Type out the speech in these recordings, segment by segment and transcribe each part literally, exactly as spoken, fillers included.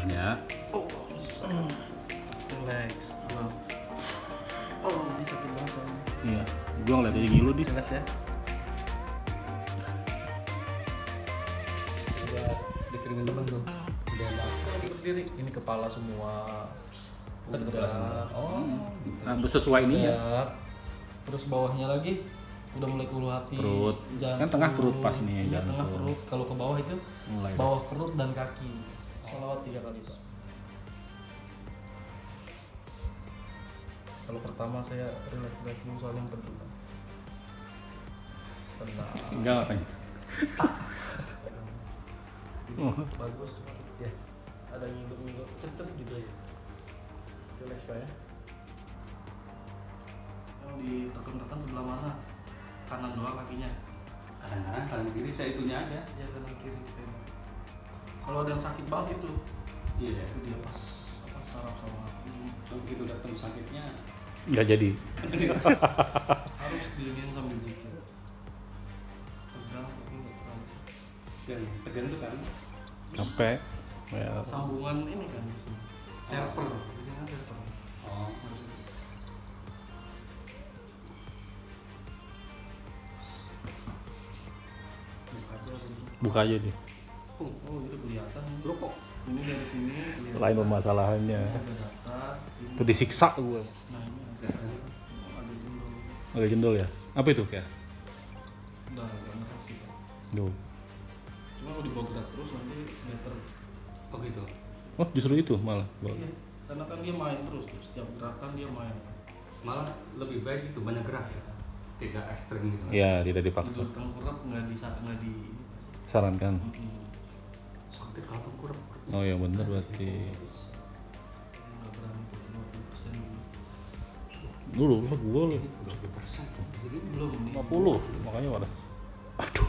Tanya. Oh, relax. Oh, ini sakit banget soalnya. Iya, gua ngeliat aja ngilu di. Relax ya. Udah dikirimin temen tuh. Udah enak. Berdiri. Ini kepala semua. Udah kepala semua. Oh, Nah, udah sesuai ini ya. ya. Terus bawahnya lagi udah mulai ke ulu hati. Perut. Jantung. Kan tengah perut pas nih, Iya, jantung. tengah perut. Kalau ke bawah itu Mulai. bawah perut dan kaki. Salawat tiga kali, Pak. Kalau pertama saya relax-relax dulu soal yang penting. Tenang. Enggak ngapain. Ini Oh. bagus ya. Ada ngingguk-ngingguk cecep gitu ya. Relax Pak ya. Yang ditekan-tekan sebelah mana? Kanan doang kakinya. Kadang-kadang kanan kiri saya itunya aja. Ya kanan kiri. Kalau ada yang sakit banget itu, Iya. itu dia pas apa saraf sama ini. Begitu udah ketemu sakitnya. Enggak jadi. Harus diinin sambil zikir. Tegang tapi nggak terlalu. Dan tegang tuh kan. Capek. Ya. Sambungan ini kan di sini. Server, ini kan server. Oh. Buka aja dulu. Buka aja deh. Oh, oh itu kelihatan. Lo kok ini dari sini kelihatan. Lain permasalahannya. Ini ada data. Ini. Itu disiksa gua. Nah ini ada ada dulu. Agak jendol ya. Apa itu kayak? Udah agak ngerasi kan. Duh. Cuma kalau dibawa gerak terus nanti better. Oh gitu. Oh, justru itu malah. Iya. Karena kan dia main terus. Setiap gerakan dia main. Malah lebih baik itu banyak gerak ya. Tidak ekstrim gitu. Ya, tidak dipaksa. Tidur tengkurap nggak di nggak di. Sarankan. Mm-mm. Sakit kalau tengkurap. Oh ya bener berarti. Nggak berani tuh lima puluh persen dulu. Dulu rusak gua loh. Berapa persen? Jadi Belum nih. lima puluh. Makanya wadah. Aduh.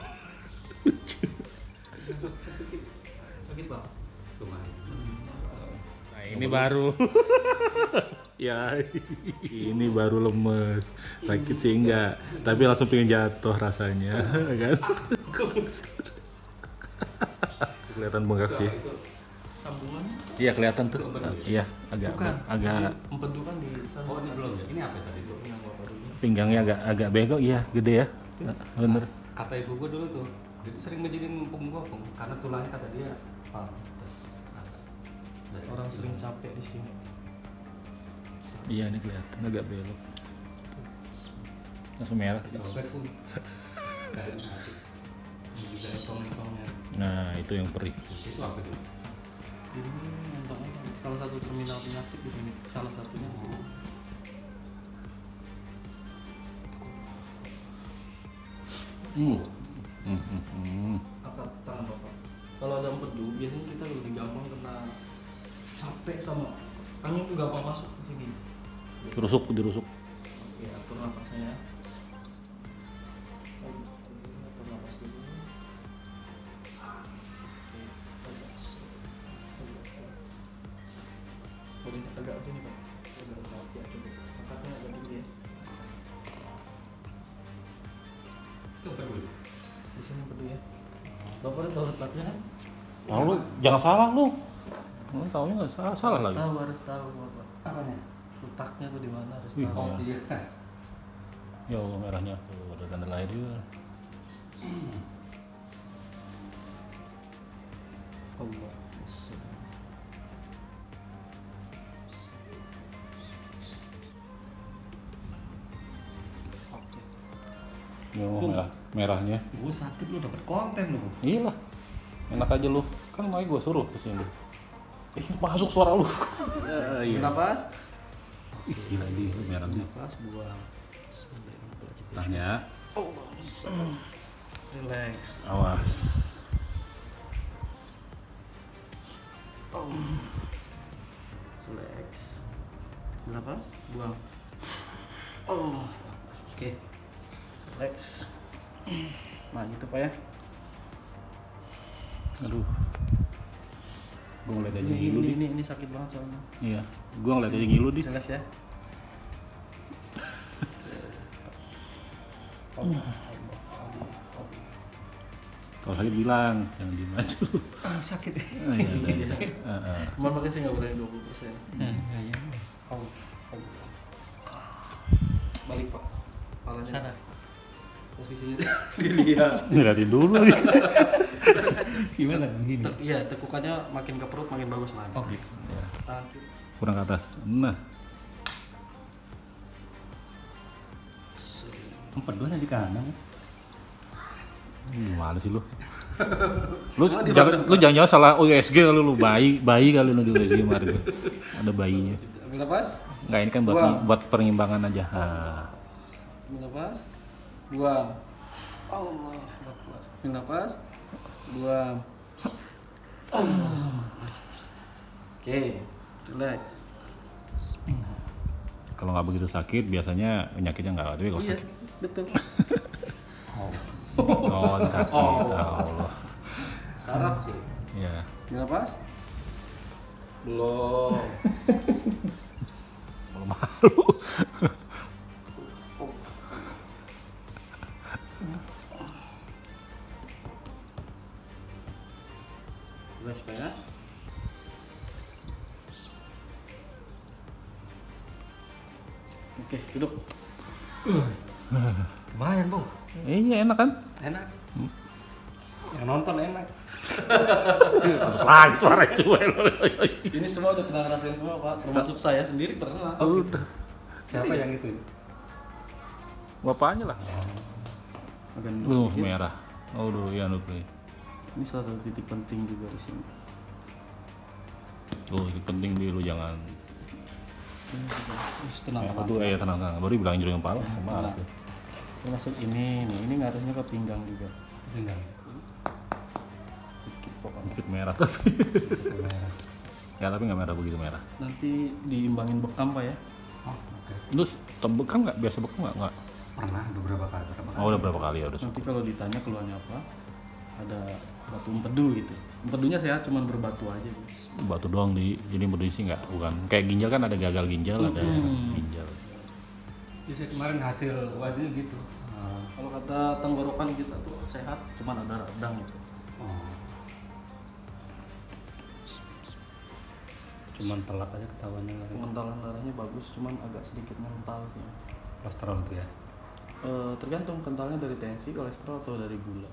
sakit. Sakit Pak. Lumayan. Nah, ini baru. Ya, ini baru lemes. Sakit sih enggak, tapi langsung pengen jatuh rasanya, kan? Kelihatan bengkak sih. Sambungannya Iya, kelihatan tuh. Iya, agak bukan agak empedukan di sana. Oh ini belum ya? Ini apa tadi tuh? Yang bapak dulu. pinggangnya agak agak bengkok, iya, gede ya. Bener. Kata ibu gua dulu tuh, dia tuh sering menjadiin punggung gopong karena tulangnya kata dia pantes. Dari Orang sering capek di sini. Iya, ini kelihatan agak belok. Langsung merah. Sweat pun. Kayak hati. Bisa ekong-ekongnya. Nah, itu yang perih. Itu apa tuh? Ini untuk salah satu terminal penyakit di sini. Salah satunya di sini. Hmm. Hmm, hmm, hmm. Angkat tangan bapak. Kalau ada empedu, biasanya kita lebih gampang kena capek sama angin tuh gampang masuk ke sini. Dirusuk, dirusuk. Oke, atur napasnya ya. Atur napas dulu. Boleh agak sini Pak. Agak agak ya, coba. Angkatnya agak tinggi ya. Itu apa dulu? Di sini empedu ya. Bapak udah tahu letaknya kan? Tahu lu, jangan salah lu. Lu taunya nggak salah, salah lagi. Tahu harus tahu Bapak. Apanya? Letaknya tuh di mana harus Wih, tahu. Oh iya. Ya Allah, merahnya tuh ada tanda lahir juga. Allah. Oke. Ya Allah, merah, merahnya. Gue sakit lu dapat konten lu. Iya lah, enak aja lu. Kan makanya gue suruh kesini. Eh, masuk suara lu. Ya, iya. Napas. Ih, gila di lu merahnya. Napas buang. Tanya. Oh, relax. Awas. Oh. Relax. Napas buang. Oh. Oke. Relax. Nah, gitu Pak ya. Aduh. Gue ngeliat aja Ini, ngilu ini, di. ini, ini sakit banget soalnya. Iya, gue ngeliat aja ngilu di. Relax ya. Oh, Allah, Allah, Allah. Kalau sakit bilang, jangan diem aja lu. Ah, sakit. Ah, iya, iya, iya. Ah, ah. Cuman makanya saya nggak berani dua puluh persen. Iya, iya. Au, au. Balik pak. Palanya Sana. posisinya dilihat. Ngeliatin dulu lagi. Gimana? Gini. Tek- Iya, tekukannya makin ke perut makin bagus lagi. Oh gitu. Ya, Tangan kiri. kurang ke atas. Nah, Empat dua di kanan. gimana sih lu? Lu jangan lu jangan salah U S G kali lu bayi, bayi kali lu di U S G kemarin. Ada bayinya. Ambil nafas. Enggak, ini kan buat Buang. buat perimbangan aja. Ah. Ambil nafas. Buang. Allah. Ambil nafas. Buang. Allah. Oke, relax. Kalau nggak begitu sakit, biasanya penyakitnya nggak ada. Kalau Iya, sakit, betul. oh sakit, Oh. Allah. Saraf sih. Ya. Ambil nafas. Belum. Kalau malu. Relax Pak ya. Oke, duduk. Lumayan, Bung. Iya enak kan? Enak. Yang nonton enak. Lagi suara cuel. Ini semua udah pernah ngerasain semua Pak, termasuk saya sendiri pernah. Udah. Siapa Serius? yang itu? Bapaknya lah. Agak Duh, sedikit. merah. Oh, duh, iya nuh. Ini salah satu titik penting juga di sini. Oh, itu penting dulu jangan. Terus tenang, Apa tenang. tuh? Eh, tenang, tenang. Baru bilang jurang kepala. Marah tuh. Termasuk ini nih, ini ngaruhnya ke pinggang juga. Enggak. Dikit pokoknya. Dikit merah tapi. Ya, tapi nggak merah begitu merah. Nanti diimbangin bekam Pak ya. Oh, oke. Terus bekam nggak? Biasa bekam nggak? Nggak. Pernah beberapa kali, beberapa kali. Oh, udah berapa kali ya udah. Nanti kalau ditanya keluarnya apa, ada batu empedu gitu. Empedunya sehat, cuman berbatu aja guys. Batu doang di, jadi berisi nggak? Bukan. Kayak ginjal kan ada gagal ginjal, ada Hmm. ginjal. Jadi kemarin hasil wajib gitu. Nah, kalau kata tenggorokan kita tuh sehat, cuman ada radang gitu. Oh. Cuman telat aja ketahuannya kali. Pengentalan darahnya bagus, cuman agak sedikit mental sih. Kolesterol tuh ya. Eh, tergantung kentalnya dari tensi, kolesterol atau dari gula.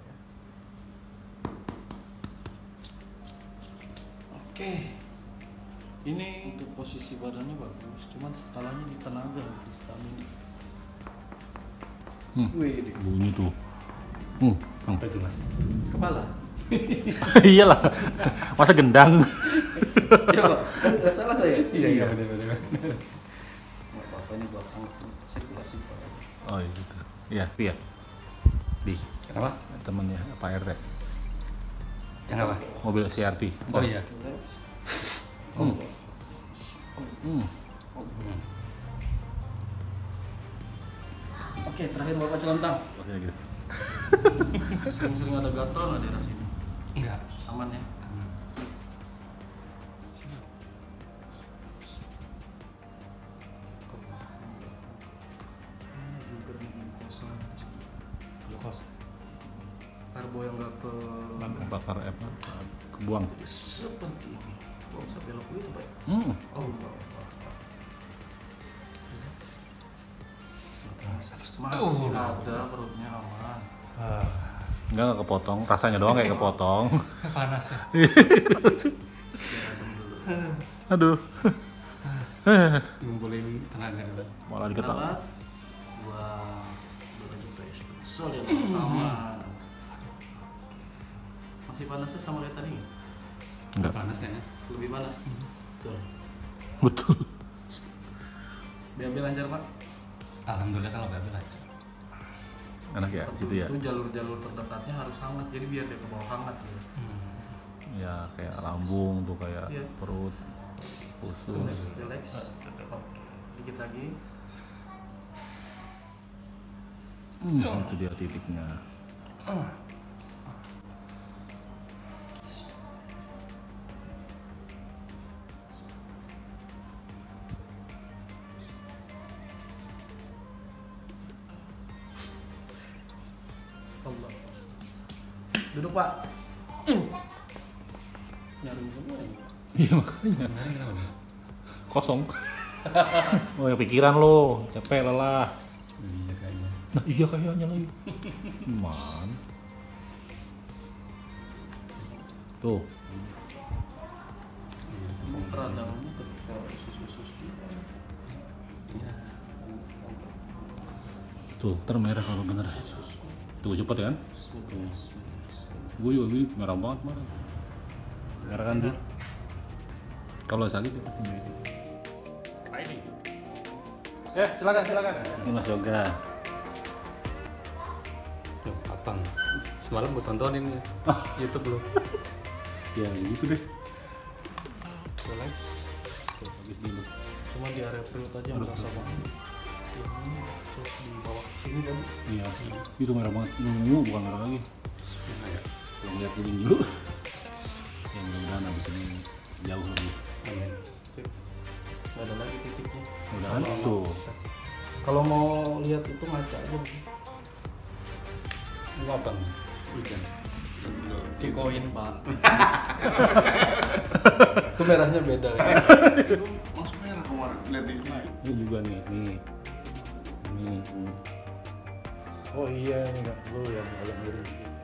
Oke. Ini untuk posisi badannya bagus, cuman skalanya di tenaga, di stamina. Hmm. Wih, deh. Bunyi tuh. Hmm. Hmm. Apa itu mas? Kepala. Iyalah. Masa gendang? Ya Pak, kan nggak salah saya. Iya iya benar benar. Nggak apa-apa, ini belakang sirkulasi Pak. Oh iya gitu. Iya, iya. Di Kenapa? temennya Pak R T. Yang apa? Mobil C R T. Oh iya. Relax. Hmm. Hmm. Hmm. Oke, terakhir Bapak Celentang. Maksudnya gitu. Sering-sering ada gatal nggak daerah sini? Enggak. Aman ya? Glukos. Karbo yang nggak ke Bakar apa? Kebuang. seperti ini. Gak usah belok itu Pak. Hmm. Oh enggak. Masih ada perutnya aman. Ah, Enggak, enggak kepotong. Rasanya doang kayak kepotong. panas ya. Aduh. Ngumpulin tenaga dulu. Malah diketahui. Alas. Wah, udah lagi pes. Sol ya aman. Masih panasnya sama kayak tadi nggak? Enggak. Panas kayaknya. Lebih panas. Betul. Betul. B A B lancar Pak. Alhamdulillah kalau babi lancar. Enak ya, situ ya. Itu jalur-jalur terdekatnya harus hangat, jadi biar dia ke bawah hangat. Gitu. Ya kayak lambung tuh kayak Iya. perut, usus. Relax, relax. Dikit lagi. Hmm, itu dia titiknya. Allah. Duduk Pak. Hmm. Nyaring semua ya. Iya makanya. Kemarin kenapa nih? Kosong. Oh ya pikiran lo, capek lelah. Iya kayaknya. Nah iya kayaknya lagi. Man. Tuh. Radangnya ketika usus-usus gitu. Iya. Tuh, ntar merah kalau bener. Tuh cepet kan? Gue juga gini, merah banget kemarin. Merah kan tuh. Kalau sakit ya pasti merah. Ini. Ya, silakan silakan. Ini Mas Yoga. Loh, Abang. Semalam gue tontonin ya. YouTube belum. Ya gitu deh. Relax. Tuh, habis dulu. Cuma di area perut aja Aduh. merasa banget. Yang ini terus di bawah sini tadi. Iya, itu merah banget. Nunggu bukan merah lagi. Kalau lihat kuning dulu. Ya mudah-mudahan abis ini jauh lagi. Amin. Sip. Nggak ada lagi titiknya. Mudah-mudahan tuh. Kalau mau lihat itu ngaca aja. Ini Abang. Hujan. Kikoin Pak. Itu merahnya beda kan. Masuk merah kemarin, lihat di Ini juga nih, nih. Ini. Oh iya, ini enggak. Lu yang agak miring.